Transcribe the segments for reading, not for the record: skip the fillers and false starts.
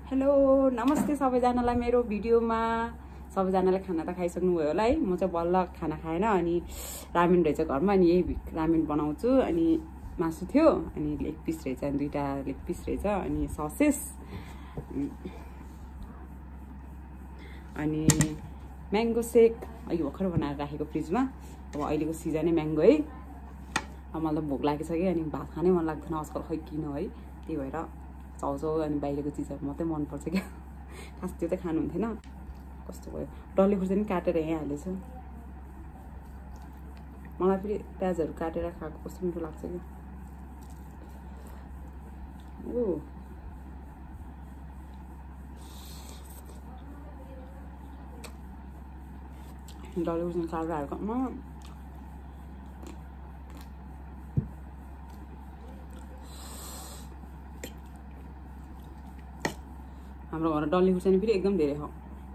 Hello नमस्ते सबैजनालाई मेरो भिडियोमा सबैजनाले खाना त खाइसक्नु भयो होला है। म चाहिँ बल्ल खाना खाएन अनि रामेन रहेछ घरमा अनि यही रामेन बनाउँछु। अनि मासु थियो अनि लेग पिस रहेछ अनि दुईटा लेग पिस रहेछ अनि ससेस अनि म्याङ्गो सेक अघि भर्खर बनाएर राखेको फ्रिजमा। अब अहिलेको सिजनै म्याङ्गो है। अब मलाई त भोक लागिसक्यो अनि भात खानै मन लाग्दैन आजकल खै किन है। त्यही भएर चाउचाउ अनि बाहिरको चिजहरू मात्रै मनपर्छ क्या। खास त्यो त खानु हुन्थेन। कस्तो भयो डल्ले खुर्सानी काटेर यहीँ हालेछु। मलाई फेरि प्याजहरू काटेर खाएको कस्तो मिठो लाग्छ क्या। ओ डल्ले खुर्सानी काटेर हालेको हाम्रो घरमा डल्ले खुर्सानी फेरि एकदम धेरै हो।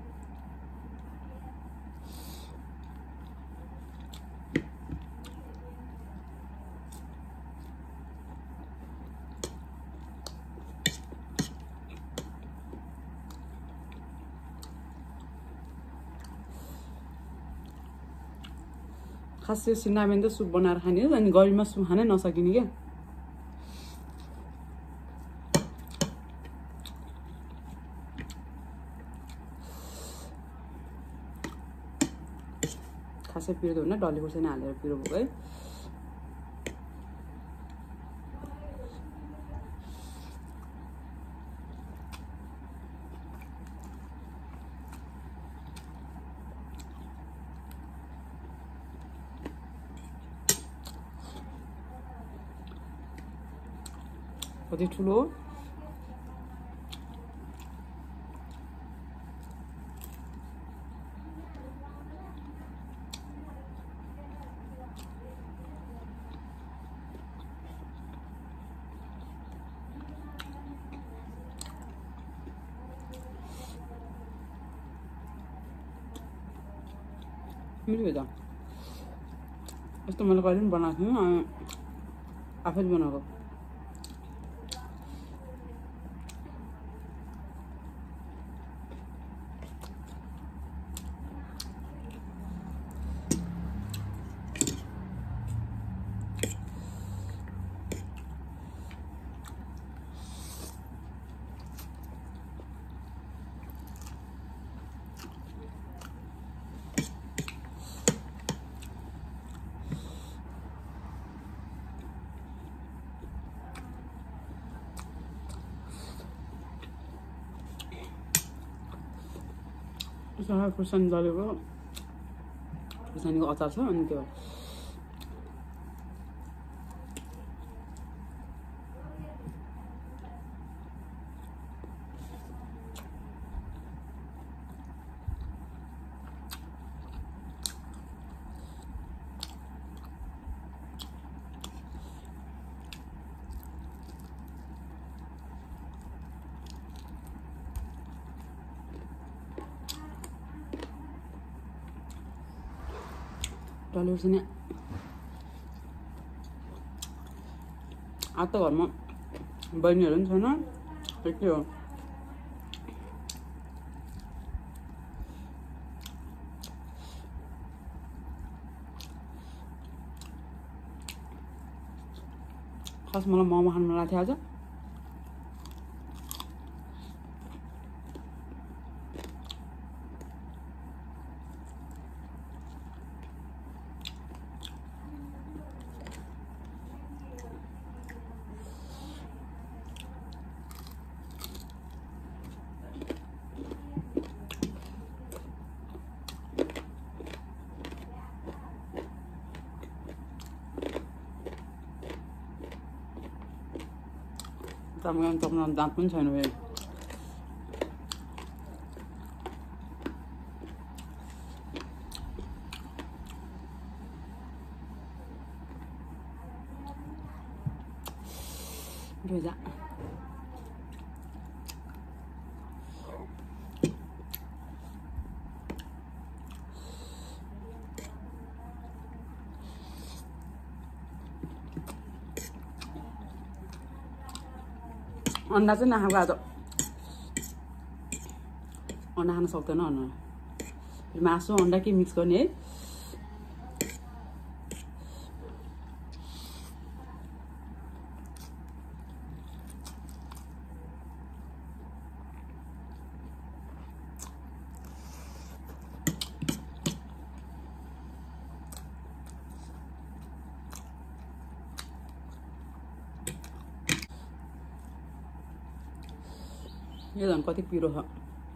खास यो सिन्नामेन त सुप बनाएर खाने हो अनि गर्मीमा सुप खानै नसकिने क्या। खासै पिरो त हुन्न डल्ले खुर्सानी हालेर पिरो भयो है। कति ठुलो मिठो भयो त। यस्तो मैले कहिले पनि बनाएको थिएँ आफैले बनाएको। खुर्सानी दलेको खुर्सानीको अचार छ अनि त्यो डल्ले खुर्सानी आज त घरमा बहिनीहरू पनि छैन के हो। खास मलाई मोमो खानु मन लाग्थ्यो आज। También tomando dapat pun saya nuwe. Dua. Anda चाहिँ नखाएको आज अन्डा खान सक्दैन अनुहार मासु अन्डा के मिक्स गर्ने है यो झन् कति पिरो छ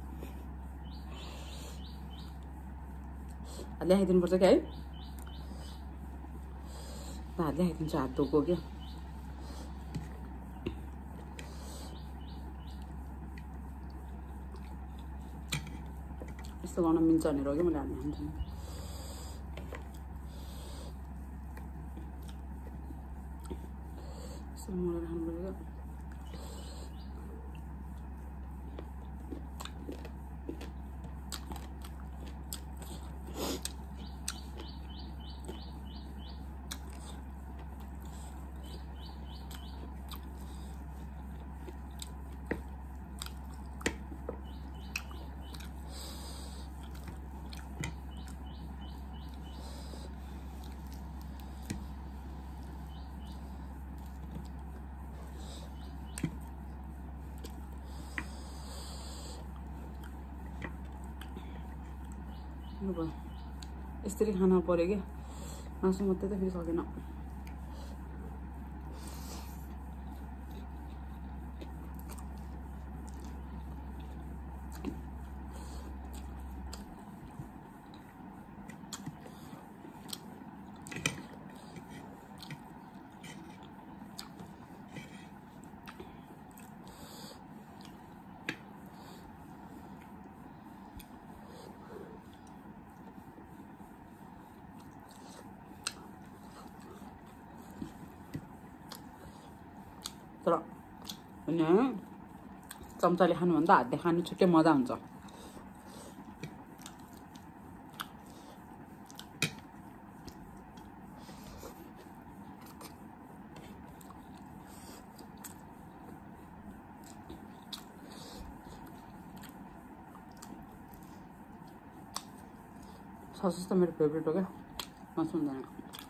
हातले खाइदिनुपर्छ क्या है हातले खाइदिन्छु हात धोको क्या यस्तो गर्न मिल्छ भनेर हो क्या मैले हातले खान्छु यस्तो मोलेर खानु पऱ्यो यसरी खान पर्यो क्या मासु मात्रै त फेरि सकेन तर चम्चाले खानुभन्दा हातले खानु छुट्टै मजा हुन्छ सस त मेरो फेभरेट हो क्या मासु हुँदैन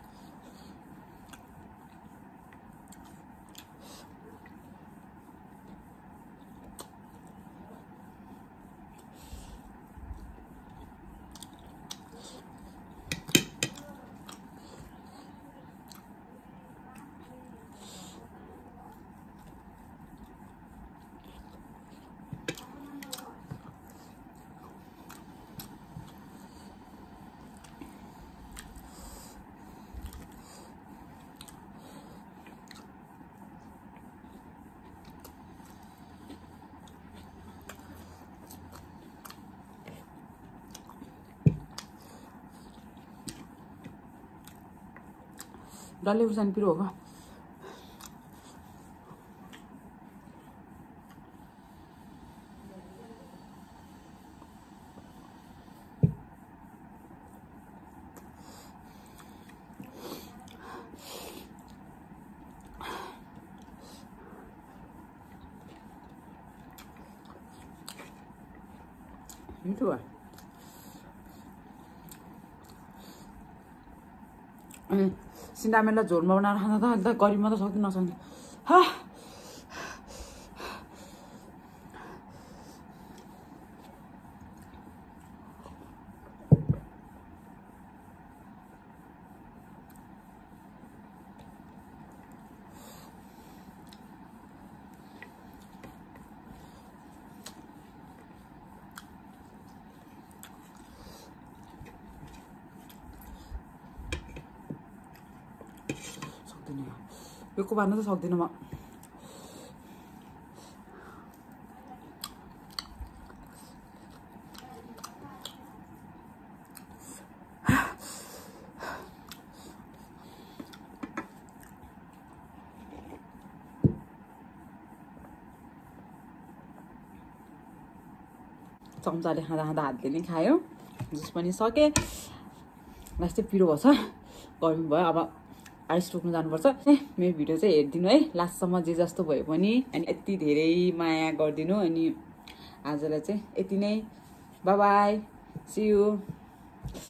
डल्ले खुर्सानी पिरो हो मिठो भयो अनि सिन्डामेलाई झोलमा बनाएर खाँदा त अहिले त गरिबमा त सक्दै नसक्ने यो कुबार्न त सक्दिनँ म चम्चाले खाँदा खाँदा हातले नै खायो जुस पनि सके लास्टै पिरो भएछ गर्मी भयो अब आइस टोक्नु जानुपर्छ मेरो भिडियो चाहिँ हेरिदिनु है लास्टसम्म जे जस्तो भए पनि अनि यति धेरै माया गरिदिनु अनि आजलाई चाहिँ यति नै बाई बाई सी यू